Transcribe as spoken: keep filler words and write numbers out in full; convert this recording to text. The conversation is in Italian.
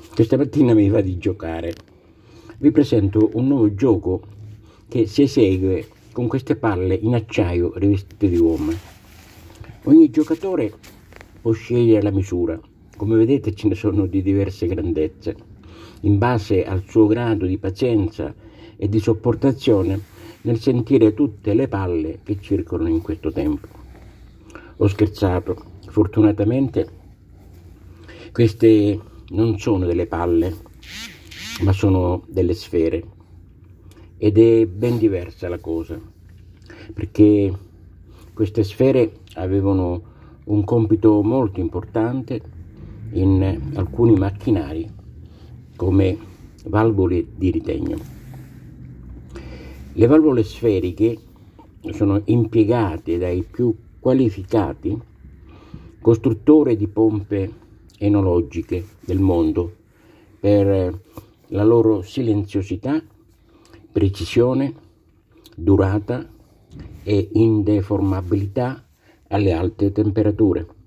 Questa mattina mi va di giocare. Vi presento un nuovo gioco che si esegue con queste palle in acciaio rivestite di gomma. Ogni giocatore può scegliere la misura. Come vedete ce ne sono di diverse grandezze, in base al suo grado di pazienza e di sopportazione nel sentire tutte le palle che circolano in questo tempo. Ho scherzato, fortunatamente queste non sono delle palle, ma sono delle sfere, ed è ben diversa la cosa, perché queste sfere avevano un compito molto importante in alcuni macchinari come valvole di ritegno. Le valvole sferiche sono impiegate dai più qualificati costruttori di pompe enologiche del mondo per la loro silenziosità, precisione, durata e indeformabilità alle alte temperature.